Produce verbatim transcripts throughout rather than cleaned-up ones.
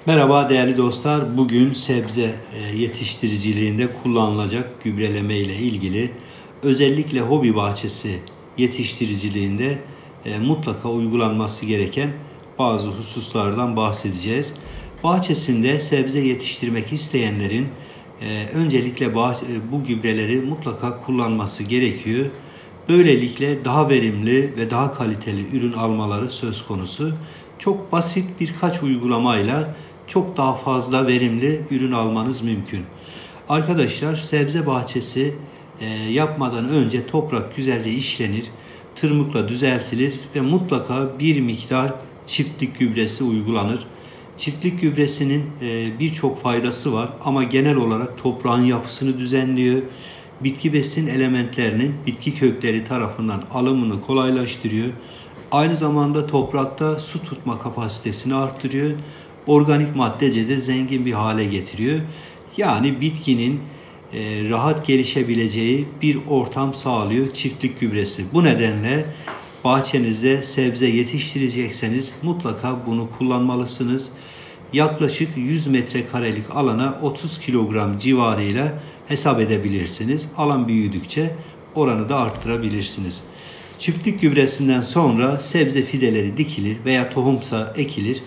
Merhaba değerli dostlar. Bugün sebze yetiştiriciliğinde kullanılacak gübreleme ile ilgili özellikle hobi bahçesi yetiştiriciliğinde mutlaka uygulanması gereken bazı hususlardan bahsedeceğiz. Bahçesinde sebze yetiştirmek isteyenlerin öncelikle bu gübreleri mutlaka kullanması gerekiyor. Böylelikle daha verimli ve daha kaliteli ürün almaları söz konusu. Çok basit birkaç uygulamayla çok daha fazla verimli ürün almanız mümkün. Arkadaşlar, sebze bahçesi e, yapmadan önce toprak güzelce işlenir, tırmıkla düzeltilir ve mutlaka bir miktar çiftlik gübresi uygulanır. Çiftlik gübresinin e, birçok faydası var ama genel olarak toprağın yapısını düzenliyor, bitki besin elementlerinin bitki kökleri tarafından alımını kolaylaştırıyor. Aynı zamanda toprakta su tutma kapasitesini arttırıyor. Organik maddece de zengin bir hale getiriyor. Yani bitkinin e, rahat gelişebileceği bir ortam sağlıyor çiftlik gübresi. Bu nedenle bahçenizde sebze yetiştirecekseniz mutlaka bunu kullanmalısınız. Yaklaşık yüz metrekarelik alana otuz kilogram civarıyla hesap edebilirsiniz. Alan büyüdükçe oranı da arttırabilirsiniz. Çiftlik gübresinden sonra sebze fideleri dikilir veya tohumsa ekilir.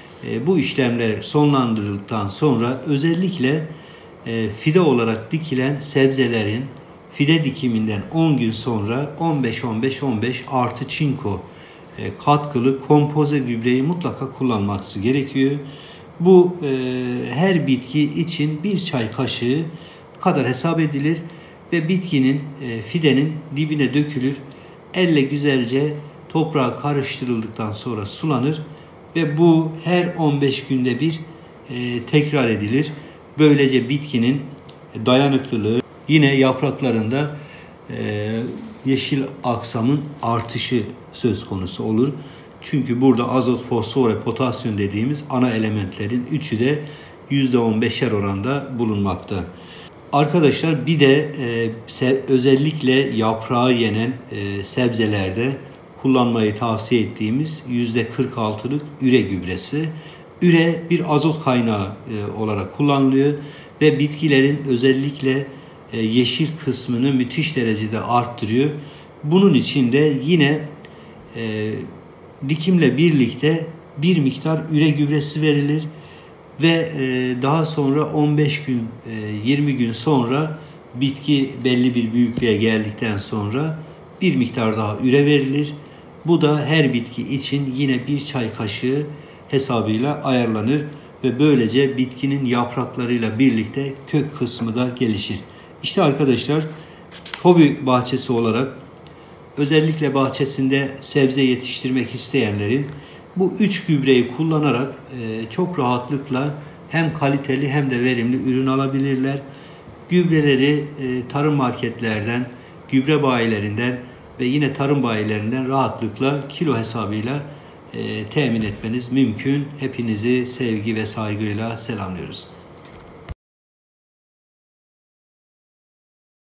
Bu işlemler sonlandırıldıktan sonra özellikle fide olarak dikilen sebzelerin fide dikiminden on gün sonra on beş on beş on beş artı çinko katkılı kompoze gübreyi mutlaka kullanması gerekiyor. Bu her bitki için bir çay kaşığı kadar hesap edilir ve bitkinin, fidenin dibine dökülür. Elle güzelce toprağa karıştırıldıktan sonra sulanır ve bu her on beş günde bir e, tekrar edilir. Böylece bitkinin dayanıklılığı, yine yapraklarında e, yeşil aksamın artışı söz konusu olur. Çünkü burada azot, fosfor ve potasyum dediğimiz ana elementlerin üçü de yüzde on beşer oranda bulunmakta. Arkadaşlar, bir de e, özellikle yaprağı yenen e, sebzelerde kullanmayı tavsiye ettiğimiz yüzde kırk altılık üre gübresi. Üre bir azot kaynağı e, olarak kullanılıyor ve bitkilerin özellikle e, yeşil kısmını müthiş derecede arttırıyor. Bunun için de yine e, dikimle birlikte bir miktar üre gübresi verilir. Ve daha sonra on beş gün, yirmi gün sonra bitki belli bir büyüklüğe geldikten sonra bir miktar daha üre verilir. Bu da her bitki için yine bir çay kaşığı hesabıyla ayarlanır ve böylece bitkinin yapraklarıyla birlikte kök kısmı da gelişir. İşte arkadaşlar, hobi bahçesi olarak özellikle bahçesinde sebze yetiştirmek isteyenlerin bu üç gübreyi kullanarak e, çok rahatlıkla hem kaliteli hem de verimli ürün alabilirler. Gübreleri e, tarım marketlerden, gübre bayilerinden ve yine tarım bayilerinden rahatlıkla kilo hesabıyla e, temin etmeniz mümkün. Hepinizi sevgi ve saygıyla selamlıyoruz.